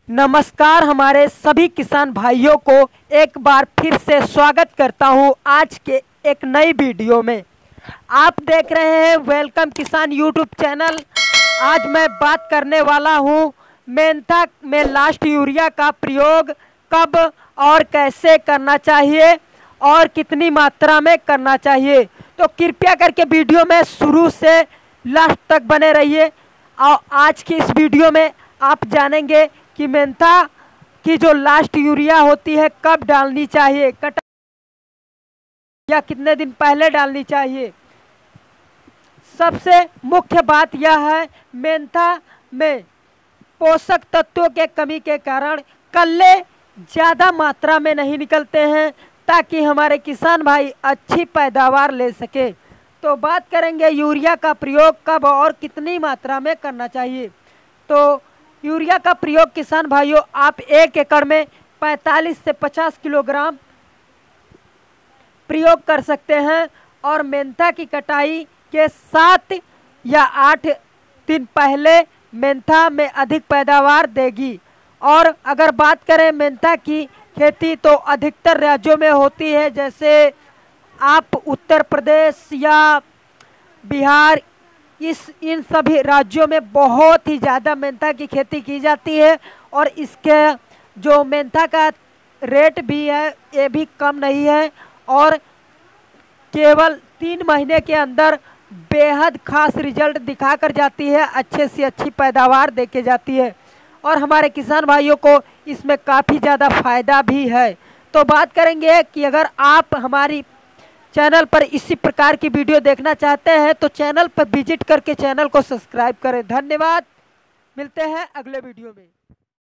नमस्कार, हमारे सभी किसान भाइयों को एक बार फिर से स्वागत करता हूं आज के एक नई वीडियो में। आप देख रहे हैं वेलकम किसान यूट्यूब चैनल। आज मैं बात करने वाला हूं मेंथा में लास्ट यूरिया का प्रयोग कब और कैसे करना चाहिए और कितनी मात्रा में करना चाहिए। तो कृपया करके वीडियो में शुरू से लास्ट तक बने रहिए। और आज की इस वीडियो में आप जानेंगे कि मेंथा की जो लास्ट यूरिया होती है कब डालनी चाहिए, कटाई या कितने दिन पहले डालनी चाहिए। सबसे मुख्य बात यह है, मेंथा में पोषक तत्वों के कमी के कारण कल्ले ज़्यादा मात्रा में नहीं निकलते हैं ताकि हमारे किसान भाई अच्छी पैदावार ले सके। तो बात करेंगे यूरिया का प्रयोग कब और कितनी मात्रा में करना चाहिए। तो यूरिया का प्रयोग किसान भाइयों आप 1 एकड़ में 45 से 50 किलोग्राम प्रयोग कर सकते हैं और मेंथा की कटाई के 7 या 8 दिन पहले मेंथा में अधिक पैदावार देगी। और अगर बात करें मेंथा की खेती तो अधिकतर राज्यों में होती है, जैसे आप उत्तर प्रदेश या बिहार, इन सभी राज्यों में बहुत ही ज़्यादा मेंथा की खेती की जाती है। और इसके जो मेंथा का रेट भी है ये भी कम नहीं है और केवल 3 महीने के अंदर बेहद खास रिजल्ट दिखा कर जाती है, अच्छे से अच्छी पैदावार दे के जाती है और हमारे किसान भाइयों को इसमें काफ़ी ज़्यादा फ़ायदा भी है। तो बात करेंगे कि अगर आप हमारी चैनल पर इसी प्रकार की वीडियो देखना चाहते हैं तो चैनल पर विजिट करके चैनल को सब्सक्राइब करें। धन्यवाद, मिलते हैं अगले वीडियो में।